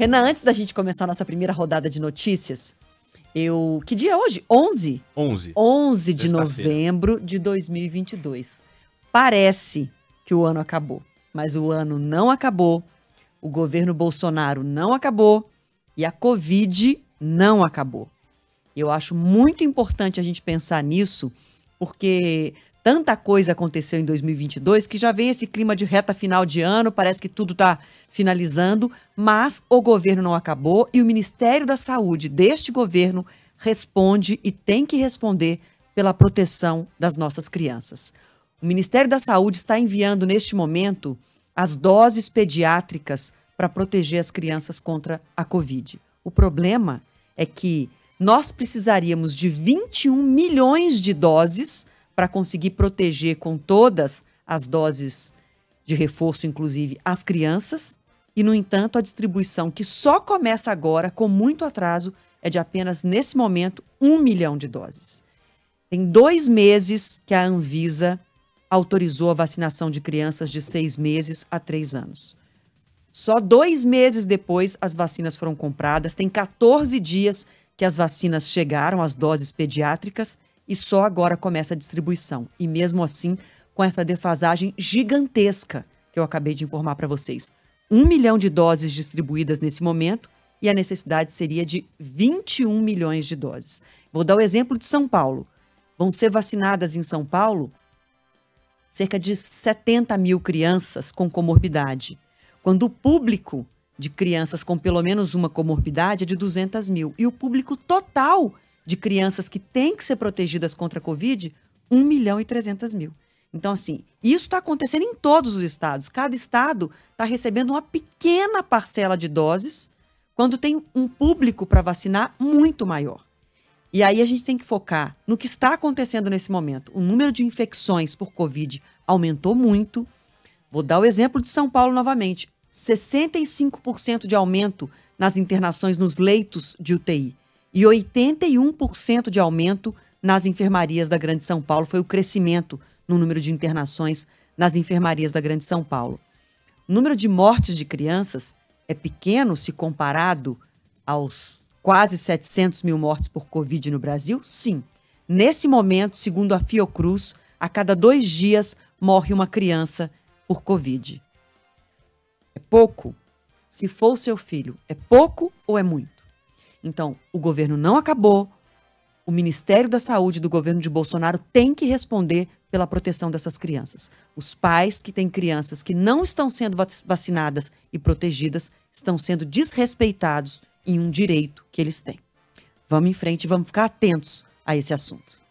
Renan, antes da gente começar a nossa primeira rodada de notícias, que dia é hoje? 11? 11 de novembro de 2022. Parece que o ano acabou, mas o ano não acabou, o governo Bolsonaro não acabou e a Covid não acabou. Eu acho muito importante a gente pensar nisso, porque tanta coisa aconteceu em 2022 que já vem esse clima de reta final de ano, parece que tudo está finalizando, mas o governo não acabou e o Ministério da Saúde deste governo responde e tem que responder pela proteção das nossas crianças. O Ministério da Saúde está enviando neste momento as doses pediátricas para proteger as crianças contra a Covid. O problema é que nós precisaríamos de 21 milhões de doses para conseguir proteger com todas as doses de reforço, inclusive as crianças. E, no entanto, a distribuição, que só começa agora, com muito atraso, é de apenas, nesse momento, 1 milhão de doses. Tem 2 meses que a Anvisa autorizou a vacinação de crianças de 6 meses a 3 anos. Só 2 meses depois, as vacinas foram compradas. Tem 14 dias que as vacinas chegaram, as doses pediátricas, e só agora começa a distribuição. E mesmo assim, com essa defasagem gigantesca que eu acabei de informar para vocês. 1 milhão de doses distribuídas nesse momento e a necessidade seria de 21 milhões de doses. Vou dar o exemplo de São Paulo. Vão ser vacinadas em São Paulo cerca de 70 mil crianças com comorbidade, quando o público de crianças com pelo menos uma comorbidade é de 200 mil. E o público total de crianças que têm que ser protegidas contra a Covid, 1 milhão e 300 mil. Então, assim, isso está acontecendo em todos os estados. Cada estado está recebendo uma pequena parcela de doses quando tem um público para vacinar muito maior. E aí a gente tem que focar no que está acontecendo nesse momento. O número de infecções por Covid aumentou muito. Vou dar o exemplo de São Paulo novamente. 65% de aumento nas internações nos leitos de UTI e 81% de aumento nas enfermarias da Grande São Paulo. Foi o crescimento no número de internações nas enfermarias da Grande São Paulo. O número de mortes de crianças é pequeno se comparado aos quase 700 mil mortes por Covid no Brasil? Sim. Nesse momento, segundo a Fiocruz, a cada 2 dias morre uma criança por Covid. É pouco? Se for o seu filho, é pouco ou é muito? Então, o governo não acabou, o Ministério da Saúde do governo de Bolsonaro tem que responder pela proteção dessas crianças. Os pais que têm crianças que não estão sendo vacinadas e protegidas estão sendo desrespeitados em um direito que eles têm. Vamos em frente e vamos ficar atentos a esse assunto.